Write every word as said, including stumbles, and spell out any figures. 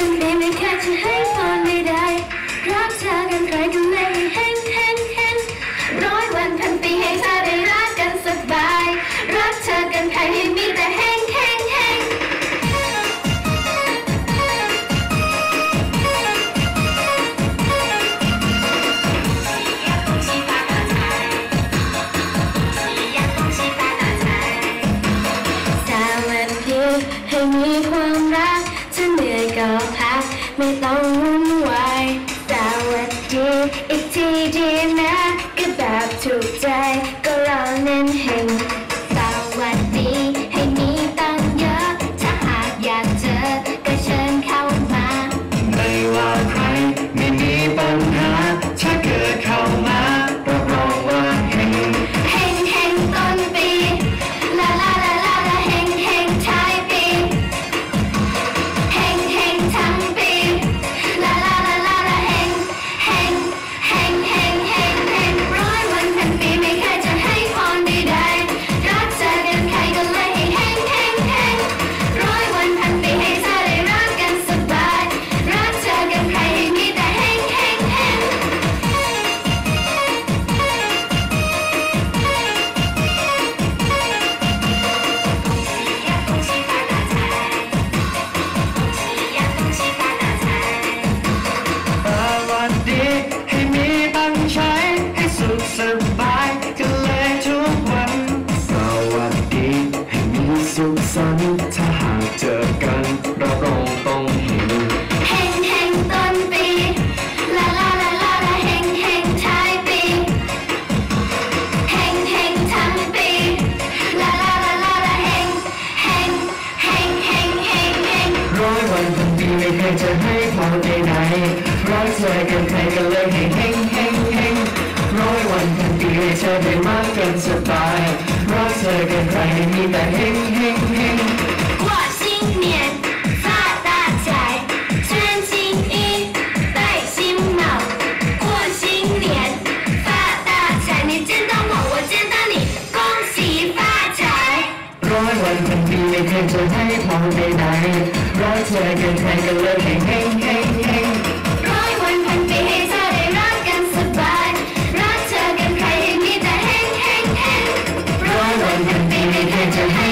พันปีไม่เคยจะให้พรใดๆรักเธอกันใครกันเลยเฮงเฮงเฮงร้อยวันพันปีให้เธอได้รักกันสบายรักเธอกันใครให้มีแต่เฮงเฮงเฮงให้มีความรักถ้าเหนื่อยก็พักไม่ต้องวุ่นวายสวัสดีอีกทีดีนะก็แบบถูกใจก็เราเน้นเฮงสวัสดีให้มีตังเยอะถ้าหากอยากเจอก็เชิญเข้ามาไม่ว่าใครไม่มีปัญหาถ้าเกิดเข้ามารับรองว่าเฮงเฮงเฮงต้นปีลาลาลาลาลาเฮงเฮงท้ายปีเฮงเฮงทั้งปีลาลาลาลาลาเฮงเฮงเฮงเฮงเฮงเฮงร้อยวันพันปีไม่เคยจะให้พรใดๆรักเธอกันใครก็เลยให้เฮงเฮงเฮงร้อยวันพันปีให้เธอได้รักกันสบายรักเธอกันใครให้มีแต่เฮงเฮงเฮงสวัสดีให้มีตังใช้ให้สุขสบายกันเลยทุกวันสวัสดีให้มีสุขสันต์ถ้าหากเจอกันรับรองต้องเห็นเฮงเฮงต้นปีลาลาลาลาลาเฮงเฮงท้ายปีเฮงเฮงทั้งปีลาลาลาลาลาเฮงเฮงเฮงเฮงเฮงเฮงร้อยวันพันปีไม่เคยจะให้พรใดๆรักเธอกันใครก็เลยให้เฮงเฮงเฮงร้อยวันพันปีให้เธอได้รักกันสบายรักเธอกันใครให้มีแต่เฮงเฮงเฮง过新年发大财穿新衣戴新帽过新年发大财你见到我我见到你恭喜发财ร้อยวันพันปีไม่เคยจะให้พรใดๆรักเธอกันใครก็เลยให้เฮงเฮงเฮงร้อยวันพันปีให้เธอได้รักกันสบายรักเธอกันใครให้มีแต่เฮงเฮงเฮงร้อยวันพันปีไม่เคยจะให้